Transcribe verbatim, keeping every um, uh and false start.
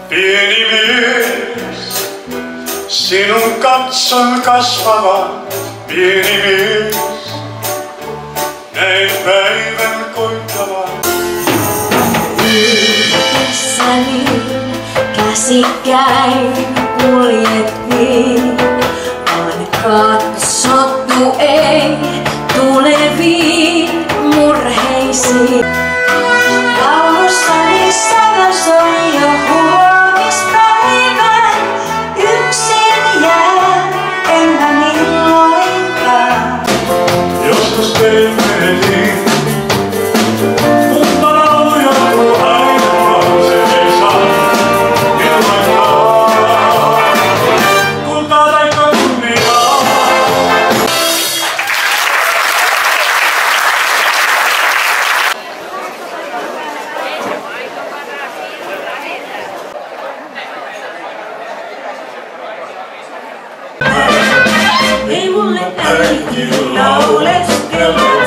Pieni mies, sinun katson kasvavan, pieni mies, näin päivän koittavan. Yhdessäni käsikkäin kuljettiin, vaan katsottu ei tuleviin murheisiin. Laulussani sävel soi jo huomispäivän, yksin jään, enkä milloinkaan. Joskus teimme niin, mutta laulu jatkuu aina, vaan se ei saa ilmoittaa. Kultaa taikka kunniaa. Ei mulle äiti lauleskella.